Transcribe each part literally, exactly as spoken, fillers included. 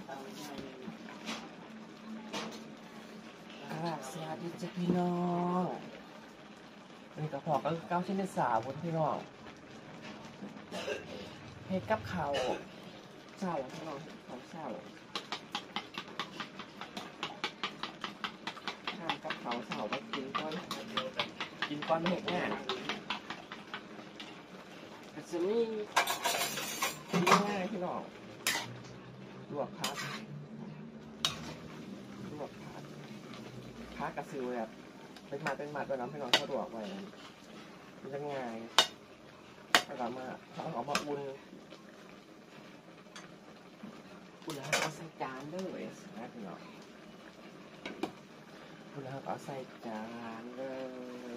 ครับสวัสดีจ้ะพี่น้องเป็นกระเพาะก็เก้าชิ้นที่สามคนพี่น้องเฮ็ดกับข้าวเช้าพี่น้องของเช้าทานกับข้าวเช้าไปกินก้อนกินก้อนเห็ดเนี่ยก็จะมีง่ายพี่น้องลวกผักลวกผักผักกระซิวแบบเป็นมัดเป็นมัดไปน้ำพี่น้องสะดวกไว้มันจะง่ายถ้าเรามาถ้าเราเอามาอุ่นอุ่นแล้วก็ใส่จานเลยนะพี่น้องอุ่นแล้วก็ใส่จานเลย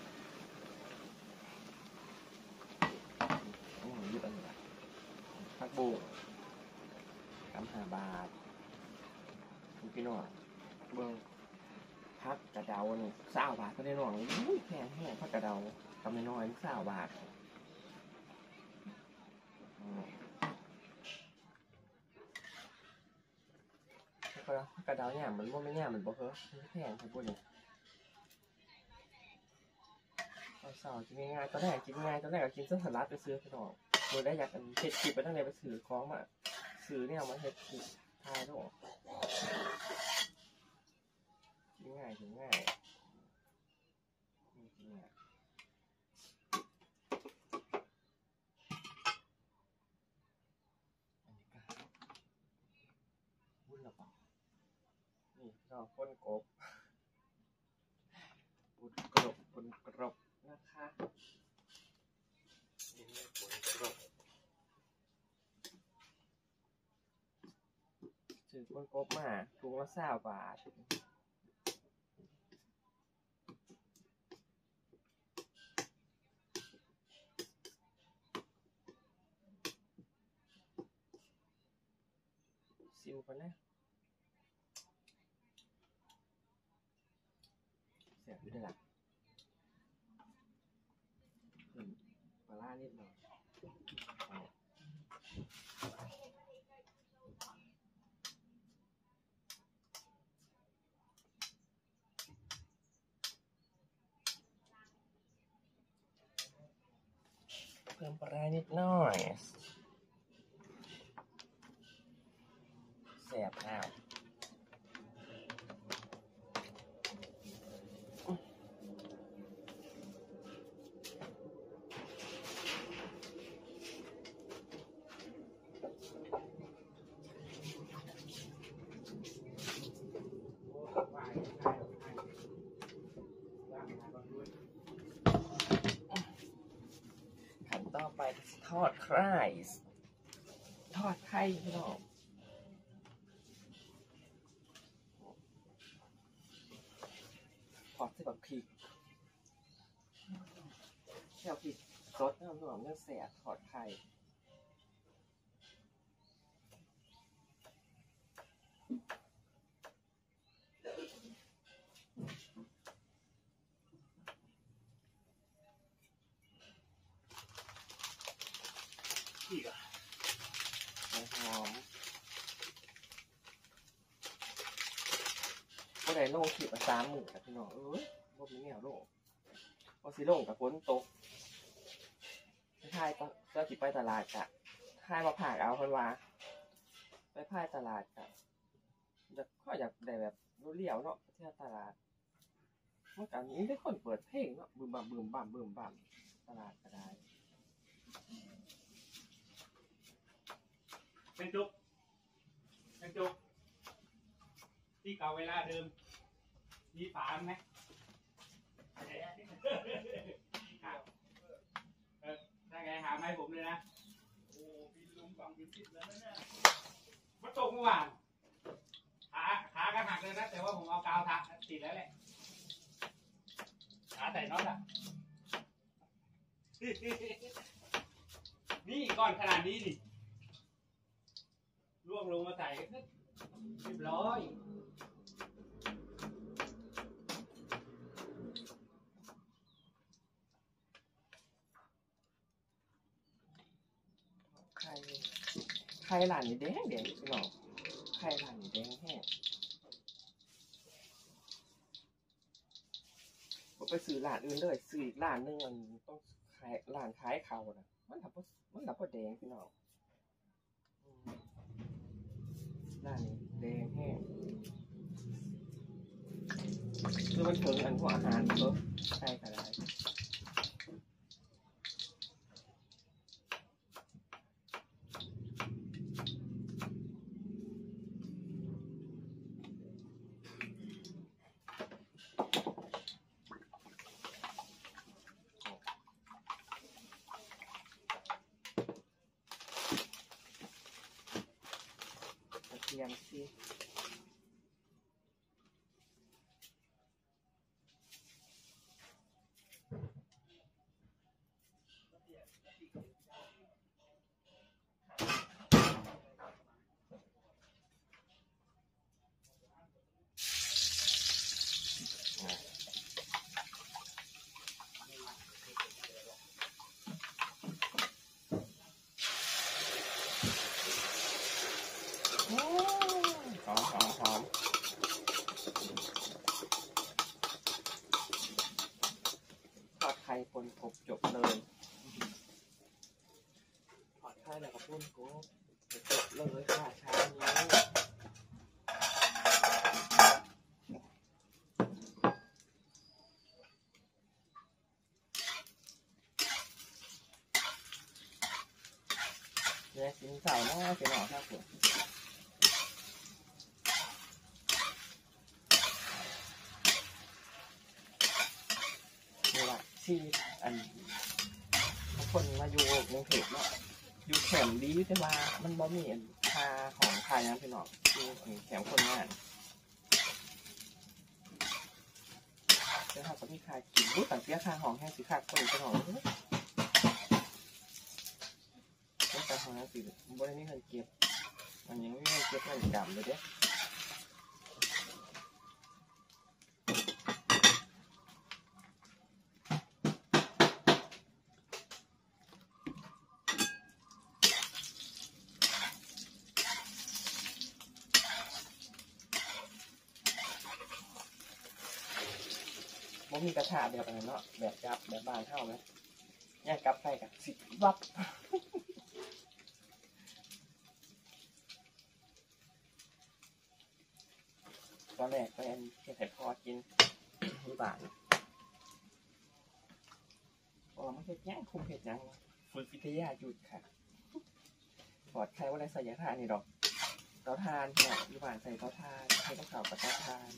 อืมยึดอันนี้ละผักบุ้งกำห้าบาทพี่น้องเบิ้งผักกระเดาเนี่ยสามบาทก็ได้น้องอุ้ยแพงแห้งผักกระเดากำน้อยๆสามบาทกระเดาเนี่ยมันว่าไม่เนี่ยมันบอกเฮ้ยแพงใช่ปุ่นเนี่ยเอาสาวกินง่ายๆตอนแรกกินง่ายตอนแรกก็กินเส้นสลัดไปซื้อพี่น้องโดยได้อยากกันเห็ดคลิปไปตั้งแต่ไปซื้อของมาซื้อเนี่ยมาเห็ดคลิปทายด้วยกินง่ายกินง่ายกินง่ายอันนี้ก็วุ้นละเปล่านี่เราพ่นกบปุนกรบปุนกรบนะคะนี่ปุนกรบซื้อปุนกบมาถุงละสามบาทซิมก่อนนะเสียบอยู่ได้ละปลาล่านิดหน่อยเพิ่มปลานิดหน่อยแสบข้าวขั้นต่อไปทอดไข่ทอดไข่พี่น้องทอดใส่แบบพริกแค่พริกรสน้ำหอมเนื้อแสบทอดไข่อีกอ่ะหอมก็ได้โล่ขีดมาสามหมื่นครับพี่น้องเอ้ยพวกนี้เนี่ยโล่พอสิโล่กับฝนตกไม่ใช่ก็ก็จิไปตลาดกะให้มาผ่าเอาคนว่าไปผ่าตลาดกะจะก็อยากได้แบบรู้เลี้ยวเนาะเที่ยวตลาดเมื่อก่อนนี้ได้คนเปิดเพลงเนาะบึมบั่มบึมบั่มบึมบั่มตลาดก็ได้เป็นจุกเป็นจุกที่เก่าเวลาเดิมมีฝาไหมครับเออถ้าไงหาไม้ผมเลยนะโอ้พี่ลุงฟังเป็นสิบแล้วนะมาตกเมื่อวานขาขาก็หักเลยนะแต่ว่าผมเอากาวทักติดแล้วแหละขาใส่น็อตอ่ะนี่ก้อนขนาดนี้ดิล่วงลงมาใส่เรียบร้อยไข่ไข่หลานนี่แดงแดงพี่น้องไข่หลังแดงแห้งผมไปซื้อร้านอื่นเลยซื้ออีกร้านนึงมันต้องขายร้านขายเขานะมันทำมันทำแดงพี่น้องร้านนี้แดงแห้งคือมันถึงอันพวกอาหารเพิ่มใช่ก็ได้กระเทียมสิหอมหอมหอมทอดไข่ปนกบจบเลยทอดไข่แล้วก็ปนกบจบเลยค่ะเช้านี้เนี่ยกินเสาร์นะเป็นหน่อครับผมนี่แหละที่อันทุกคนมาอยู่ในเพจเนาะอยู่แคมป์ดีแต่ว่ามันบ่มีค่าของค่ายังเป็นหน่ออยู่แคมป์คนงานแล้วถ้าก็มีค่ากินรู้แต่เสียค่าของแห้งสิค่าคนเป็นหน่อแล้วแต่ของนั้นสิบ่ได้มีเงินเก็บมันยังไม่มีเงินเก็บเงินจำเลยเด้บ่มีกระทะแบบนั้นเนาะแบบจับแบบบ้านเท่าไหมเนี่ยกลับไปกับสิบวับตอนแรกไปอันเห็ดไข่พอกินที่บ้านพอมาเห็ดย่างคุมเห็ดยังฝึกวิทยาหยุดค่ะปลอดภัยว่าอะไรใส่ยาทานนี่ดอกเตาทานเนี่ยที่บ้านใส่เตาทานใช้ต้องเข่ากับเตาทาน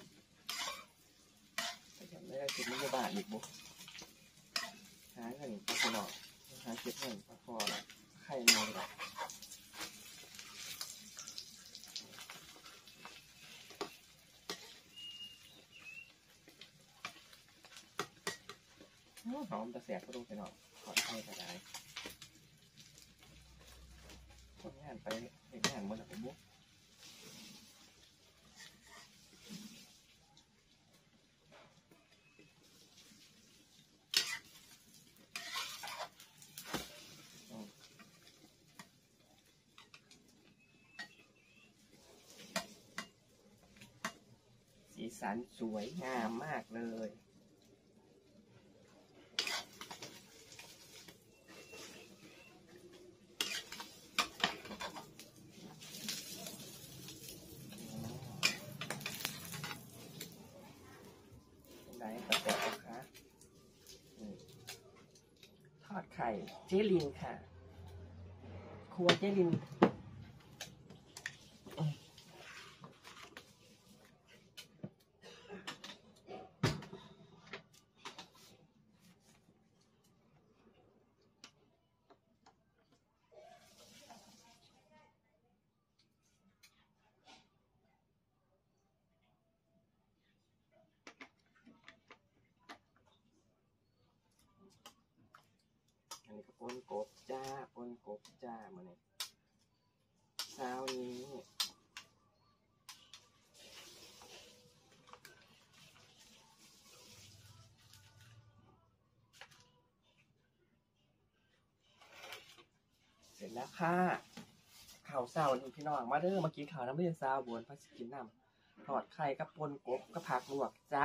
แต่ยังไม่ได้กินที่บ้านอีกบุ๊หาเงินพอหน่อยหาเก็บเงินพอไข่นอนหรอกหอมจะแสบก็ดูไปหน่อยขอดไข่ก็ได้คนงานไปเห็นงานเมื่อไหร่บุ๊กสีสันสวยงามมากเลยไหนกระแตกนะคะทอดไข่เจลินค่ะครัวเจลินอันนี้ก็ปนกบจ้าปนกบจ้ามาเนี่ยเช้านี้เสร็จแล้วค่ะข่าวเศร้านี่พี่น้องมาเด้อมากินข่าวน้ำเลี้ยงซาวบวนพัสกินน้ำทอดไข่กับปนกบกับผักลวกจ้า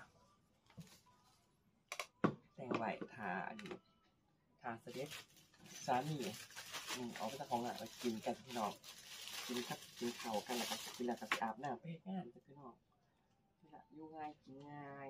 แตงไหวทาอันนี้ทาเสด็จสามีอืมเอาไปจากของหลังมากินกันพี่น้องกินครับกินข่าวกันแล้วก็กินแล้วก็ไปอาบน้ำไปเฮ็ดงานกันพี่น้องนี่แหละอยู่ง่ายกินง่าย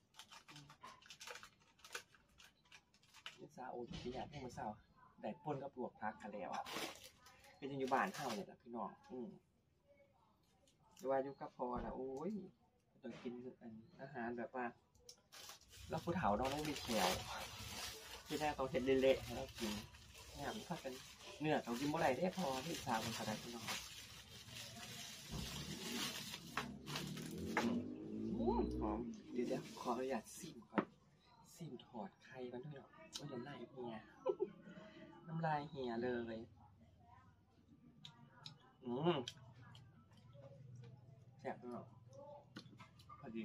เลี้ยงซาโอ้ยกินอย่างที่มื้อเช้าได้ปนกับลวกผักกันแล้วเป็นยังอยู่บ้านเฮาเนี่ยแหละพี่น้องอืมว่าอยู่กับพ่อนะโอ้ยต้องกินอันอาหารแบบว่าแล้วผู้เฒ่าน้องไม่มีแขวที่แรกต้องเห็ดเละๆให้เรากินเนี่ยมันถ้าเป็นเนื้อต้องกินเมื่อไหร่ได้พอที่สามคนขนาดพี่น้องอืมหอมเดี๋ยวเดี๋ยวขออนุญาตซิมก่อนซิมถอดไข่กันด้วยเนาะโอ้ยน้ำลายเฮียน้ำลายเฮียเลยอืมแซ่บเนาะพอดี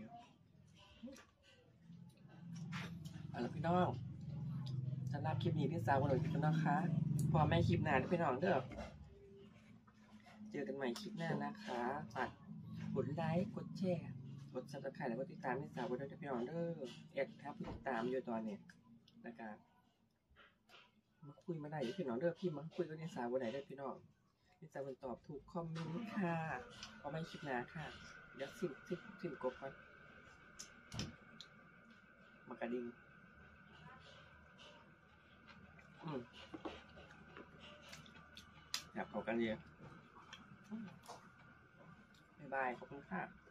เอาล่ะพี่น้องสำหรับคลิปนี้พี่สาวคนหนึ่งพี่น้องคะพอแม่คลิปหน้าพี่น้องเด้อเจอกันใหม่คลิปหน้านะคะฝากกดไลค์กดแชร์กดซับสไครต์แล้วก็ติดตามพี่สาวคนนึงพี่น้องเด้อแอดครับติดตามอยู่ตอนนี้นะครับมาคุยมาได้พี่น้องเด้อพี่มาคุยกับพี่สาวคนไหนได้พี่น้องพี่สาวคนตอบถูกคอมเมนต์ค่ะพอแม่คลิปหน้าค่ะเดี๋ยวสิ้นสิ้นสิ้นกบก่อนมากระดิ่งอืมอยากเข้ากันเยอะบ๊ายบายขอบคุณค่ะ